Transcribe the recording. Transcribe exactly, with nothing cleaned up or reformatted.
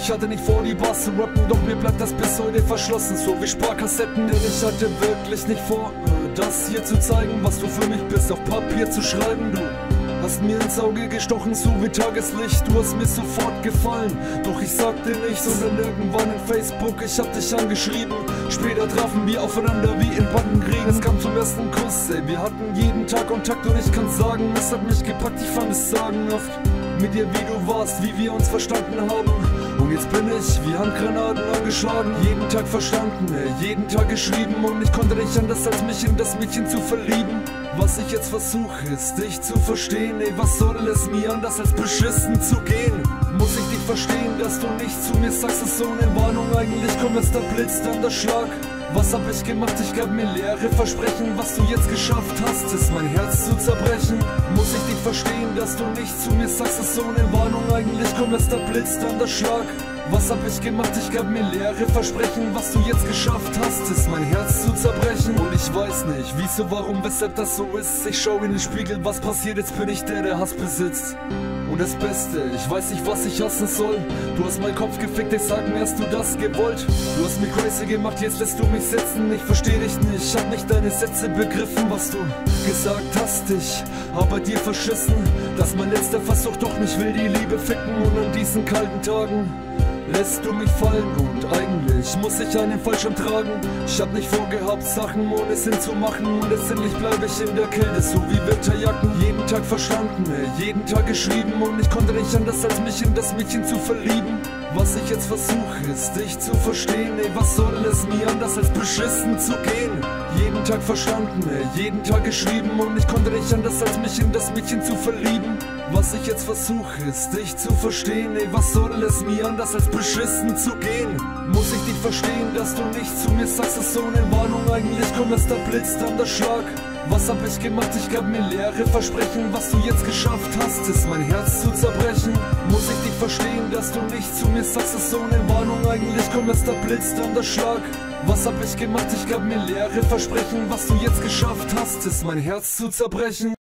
Ich hatte nicht vor, die Bars zu rappen, doch mir bleibt das bis heute verschlossen, so wie Sparkassetten. Denn ich hatte wirklich nicht vor, das hier zu zeigen, was du für mich bist, auf Papier zu schreiben. Du hast mir ins Auge gestochen, so wie Tageslicht, du hast mir sofort gefallen. Doch ich sagte nichts und dann irgendwann in Facebook, ich hab dich angeschrieben. Später trafen wir aufeinander wie in Battenkriegen. Es kam zum ersten Kuss, ey, wir hatten jeden Tag Kontakt und ich kann sagen, es hat mich gepackt, ich fand es sagenhaft. Mit dir, wie du warst, wie wir uns verstanden haben. Und jetzt bin ich wie Handgranaten angeschlagen. Jeden Tag verstanden, ey, jeden Tag geschrieben. Und ich konnte nicht anders, als mich in das Mädchen zu verlieben. Was ich jetzt versuche, ist dich zu verstehen. Ey, was soll es mir anders, als beschissen zu gehen? Muss ich dich verstehen, dass du nicht zu mir sagst, ist so eine Warnung. Eigentlich kommt erst der Blitz, dann der Schlag. Was hab ich gemacht? Ich gab mir leere Versprechen. Was du jetzt geschafft hast, ist mein Herz zu zerbrechen. Muss ich dich verstehen, dass du nicht zu mir sagst, ist so eine Warnung. Eigentlich kommt erst der Blitz, dann der Schlag. Was hab ich gemacht? Ich gab mir leere Versprechen. Was du jetzt geschafft hast, ist mein Herz zu zerbrechen. Und ich weiß nicht, wieso, warum, weshalb das so ist. Ich schau in den Spiegel, was passiert, jetzt bin ich der, der Hass besitzt. Und das Beste, ich weiß nicht, was ich hassen soll. Du hast meinen Kopf gefickt, ich sag mir, hast du das gewollt? Du hast mich crazy gemacht, jetzt lässt du mich sitzen. Ich versteh dich nicht, ich hab nicht deine Sätze begriffen. Was du gesagt hast, ich aber dir verschissen. Dass mein letzter Versuch doch nicht will, die Liebe ficken. Und an diesen kalten Tagen lässt du mich fallen und eigentlich muss ich einen Fallschirm tragen. Ich hab nicht vorgehabt, Sachen ohne Sinn zu machen. Und letztendlich bleib ich in der Kälte, so wie Winterjacken. Jeden Tag verstanden, ey, jeden Tag geschrieben. Und ich konnte nicht anders, als mich in das Mädchen zu verlieben. Was ich jetzt versuche, ist dich zu verstehen. Ey, was soll es mir anders, als beschissen zu gehen? Jeden Tag verstanden, ey, jeden Tag geschrieben. Und ich konnte nicht anders, als mich in das Mädchen zu verlieben. Was ich jetzt versuche, ist dich zu verstehen. Ey, was soll es mir anders, als beschissen zu gehen? Muss ich dich verstehen, dass du nicht zu mir sagst, ist so eine Warnung. Eigentlich kommt erst der Blitz, dann der Schlag. Was hab ich gemacht? Ich gab mir leere Versprechen. Was du jetzt geschafft hast, ist mein Herz zu zerbrechen. Muss ich dich verstehen, dass du nicht zu mir sagst, ist so eine Warnung. Eigentlich kommt erst der Blitz, dann der Schlag. Was hab ich gemacht? Ich gab mir leere Versprechen. Was du jetzt geschafft hast, ist mein Herz zu zerbrechen.